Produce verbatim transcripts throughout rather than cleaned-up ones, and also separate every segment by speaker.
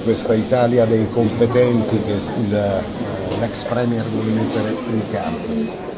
Speaker 1: questa Italia dei competenti che l'ex Premier vuole mettere in campo?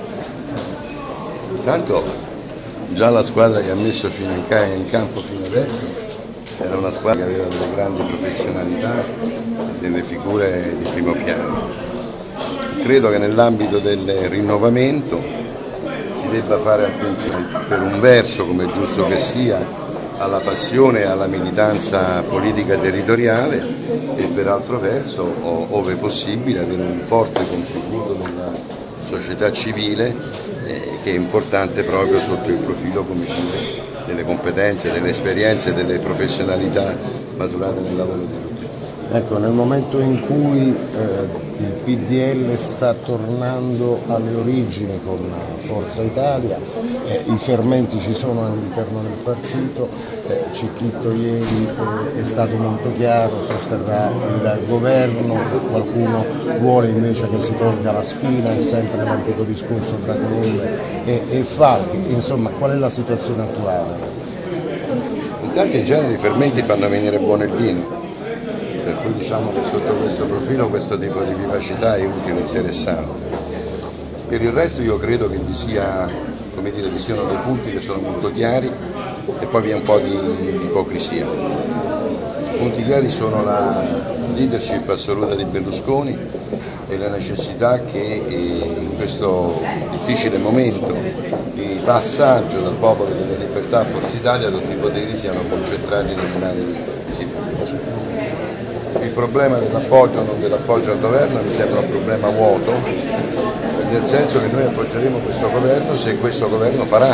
Speaker 2: Intanto già la squadra che ha messo fino in, in campo fino adesso era una squadra che aveva delle grandi professionalità e delle figure di primo piano. Credo che nell'ambito del rinnovamento si debba fare attenzione, per un verso, come è giusto che sia, alla passione e alla militanza politica territoriale e per altro verso, ove possibile, avere un forte contributo della società civile eh, che è importante proprio sotto il profilo, come dire, delle competenze, delle esperienze, delle professionalità maturate nel lavoro di tutti.
Speaker 1: Ecco, nel momento in cui eh, il P D L sta tornando alle origini con Forza Italia, eh, i fermenti ci sono all'interno del partito, eh, Cicchitto ieri eh, è stato molto chiaro, sosterrà il governo, qualcuno vuole invece che si tolga la spina, è sempre l'antico discorso tra Colombe e, e Falchi. Insomma, qual è la situazione attuale?
Speaker 2: Intanto in genere i fermenti fanno venire buono il vino, per cui diciamo che sotto questo profilo questo tipo di vivacità è utile e interessante. Per il resto io credo che vi sia, come dire, vi siano dei punti che sono molto chiari e poi vi è un po' di, di ipocrisia. I punti chiari sono la leadership assoluta di Berlusconi e la necessità che in questo difficile momento di passaggio dal popolo delle libertà a Forza Italia tutti i poteri siano concentrati nelle mani di Berlusconi. Il problema dell'appoggio o non dell'appoggio al governo mi sembra un problema vuoto, nel senso che noi appoggeremo questo governo se questo governo farà.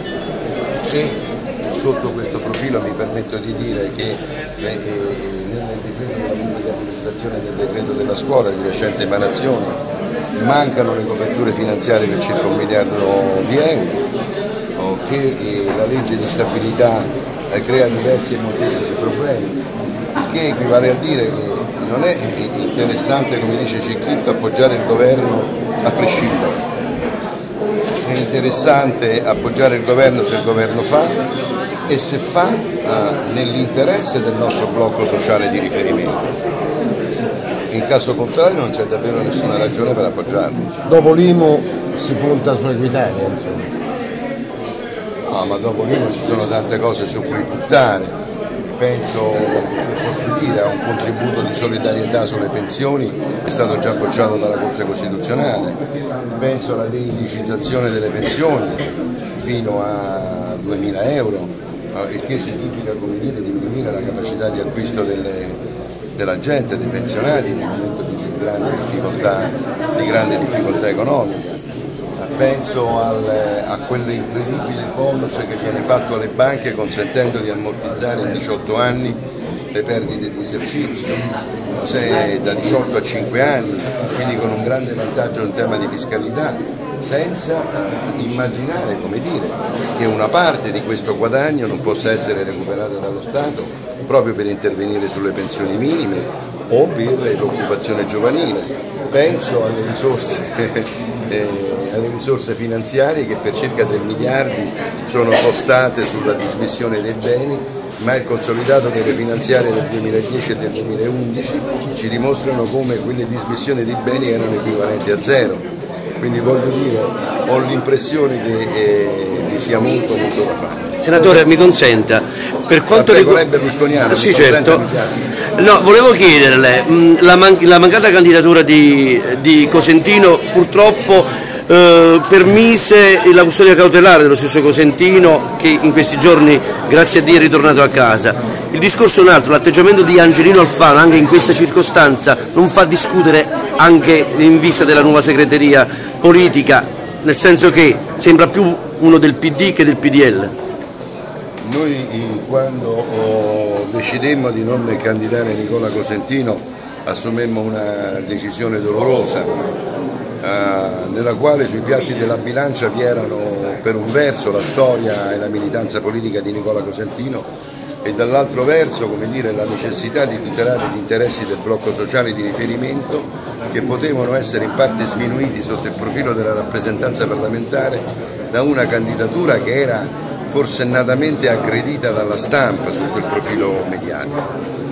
Speaker 2: E sotto questo profilo mi permetto di dire che eh, nella difesa della pubblica amministrazione del decreto della scuola di recente emanazione mancano le coperture finanziarie per circa un miliardo di euro, che eh, la legge di stabilità eh, crea diversi e molteplici problemi, il che equivale a dire che non è interessante, come dice Cicchitto, appoggiare il governo a prescindere, è interessante appoggiare il governo se il governo fa e se fa eh, nell'interesse del nostro blocco sociale di riferimento. In caso contrario non c'è davvero nessuna ragione per appoggiarlo.
Speaker 1: Dopo l'I M U si punta su Equitalia, insomma.
Speaker 2: No, ma dopo l'I M U ci sono tante cose su cui puntare. Penso, posso dire, a un contributo di solidarietà sulle pensioni che è stato già bocciato dalla Corte Costituzionale, penso alla deindicizzazione delle pensioni fino a duemila euro, il che significa, come dire, diminuire la capacità di acquisto delle, della gente, dei pensionati, in un momento di grande difficoltà, di grande difficoltà economica. Penso al, a quell'incredibile bonus che viene fatto alle banche consentendo di ammortizzare in diciotto anni le perdite di esercizio, se da diciotto a cinque anni, quindi con un grande vantaggio in tema di fiscalità, senza immaginare, come dire, che una parte di questo guadagno non possa essere recuperata dallo Stato proprio per intervenire sulle pensioni minime o per l'occupazione giovanile. Penso alle risorse eh, alle risorse finanziarie che per circa tre miliardi sono postate sulla dismissione dei beni, ma il consolidato delle finanziarie del duemiladieci e del duemilaundici ci dimostrano come quelle dismissioni dei beni erano equivalenti a zero. Quindi voglio dire, ho l'impressione che eh, vi sia molto molto da fare.
Speaker 3: Senatore, mi consenta, per quanto riguarda...
Speaker 2: berlusconiano,
Speaker 3: sì, certo. No, volevo chiederle, la, man la mancata candidatura di, di Cosentino purtroppo Eh, permise la custodia cautelare dello stesso Cosentino, che in questi giorni, grazie a Dio, è ritornato a casa. Il discorso è un altro, l'atteggiamento di Angelino Alfano anche in questa circostanza non fa discutere anche in vista della nuova segreteria politica, nel senso che sembra più uno del P D che del P D L.
Speaker 2: Noi quando oh, decidemmo di non candidare Nicola Cosentino assumemmo una decisione dolorosa, Uh, nella quale sui piatti della bilancia vi erano per un verso la storia e la militanza politica di Nicola Cosentino e dall'altro verso, come dire, la necessità di tutelare gli interessi del blocco sociale di riferimento, che potevano essere in parte sminuiti sotto il profilo della rappresentanza parlamentare da una candidatura che era forsennatamente aggredita dalla stampa su quel profilo mediatico.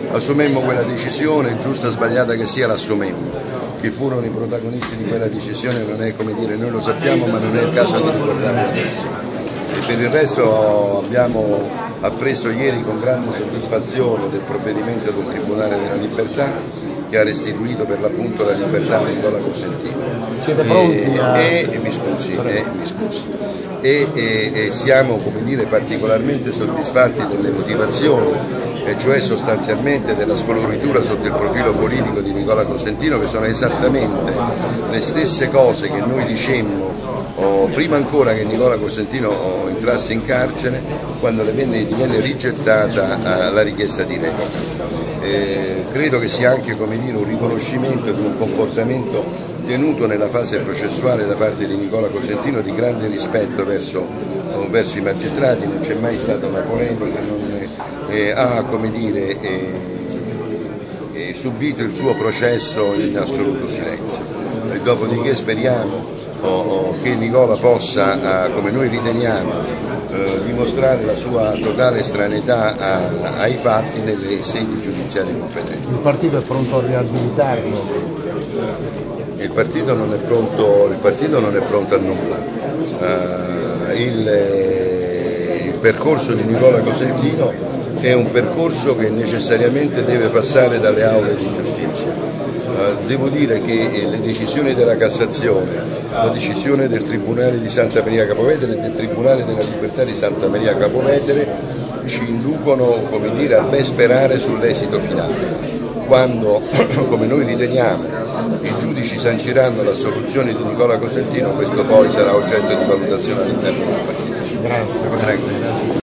Speaker 2: assumemmo quella decisione, giusta o sbagliata che sia, l'assumemmo. Chi furono i protagonisti di quella decisione non è, come dire, noi lo sappiamo, ma non è il caso di ricordarlo adesso. E per il resto abbiamo appreso ieri con grande soddisfazione del provvedimento del Tribunale della Libertà che ha restituito per l'appunto la libertà a Nicola Cosentino.
Speaker 1: Siete pronti a...
Speaker 2: E, e, mi scusi, e, mi scusi. E, e, e siamo, come dire, particolarmente soddisfatti delle motivazioni, e cioè sostanzialmente della scoloritura sotto il profilo politico di Nicola Cosentino, che sono esattamente le stesse cose che noi dicemmo oh, prima ancora che Nicola Cosentino oh, entrasse in carcere, quando le venne, divenne rigettata eh, la richiesta di revoca. Eh, credo che sia anche, come dire, un riconoscimento di un comportamento tenuto nella fase processuale da parte di Nicola Cosentino di grande rispetto verso, oh, verso i magistrati. Non c'è mai stata una polemica, non eh, ha, come dire, eh, eh, subito il suo processo in assoluto silenzio. E dopodiché speriamo oh, oh, che Nicola possa, eh, come noi riteniamo, eh, dimostrare la sua totale estraneità a, ai fatti nelle sedi giudiziarie competenti.
Speaker 1: Il partito è pronto a riabilitarlo?
Speaker 2: Il partito non è pronto, il partito non è pronto a nulla. Uh, il, il percorso di Nicola Cosentino è un percorso che necessariamente deve passare dalle aule di giustizia. Uh, devo dire che le decisioni della Cassazione, la decisione del Tribunale di Santa Maria Capua Vetere e del Tribunale della Libertà di Santa Maria Capua Vetere ci inducono, come dire, a ben sperare sull'esito finale. Quando, come noi riteniamo, i giudici sanciranno l'assoluzione di Nicola Cosentino, questo poi sarà oggetto di valutazione all'interno del partito.
Speaker 1: Grazie.
Speaker 2: Grazie.